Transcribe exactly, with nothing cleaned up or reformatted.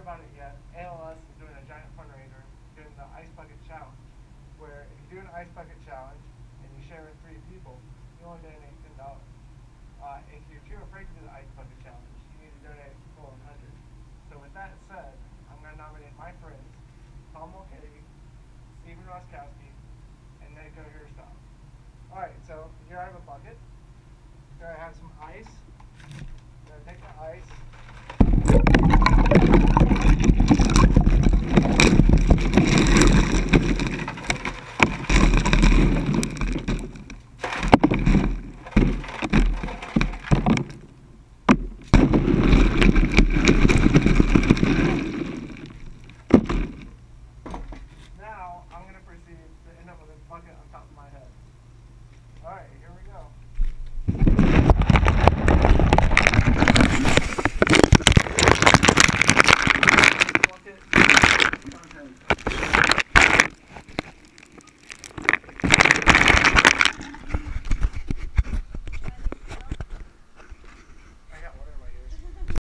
heard about it yet, A L S is doing a giant fundraiser, doing the Ice Bucket Challenge, where if you do an Ice Bucket Challenge and you share with three people, you only donate ten dollars. Uh, if you're too afraid to do the Ice Bucket Challenge, you need to donate four hundred. So with that said, I'm going to nominate my friends, Tom Mulcahy, Stephen Roskowski, and Nico Hirstoff. Alright, so here I have a bucket. Here I have some ice. I'm going to take the ice. Now, I'm going to proceed to end up with a bucket on top of my head. Alright, here we